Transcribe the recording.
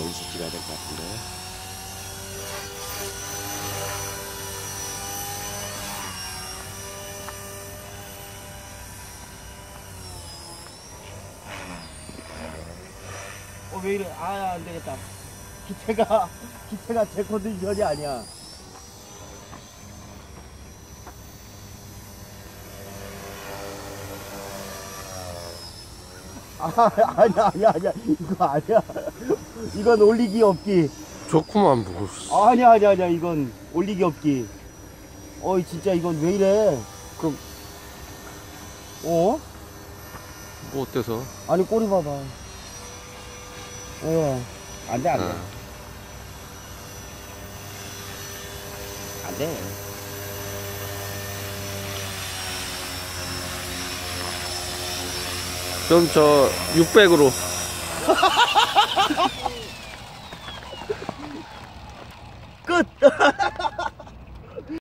여기서 찍어야 될 것 같은데. 왜 이래? 아, 안 되겠다. 기체가 제 컨디션이 아니야. 아니야. 이거 아니야. 이건 올리기 없기. 좋구만, 뭐. 아니야. 이건 올리기 없기. 어이, 진짜 이건 왜 이래? 그럼, 어? 뭐 어때서? 아니, 꼬리 봐봐. 안 돼. 안 돼. 좀 600으로. 끝!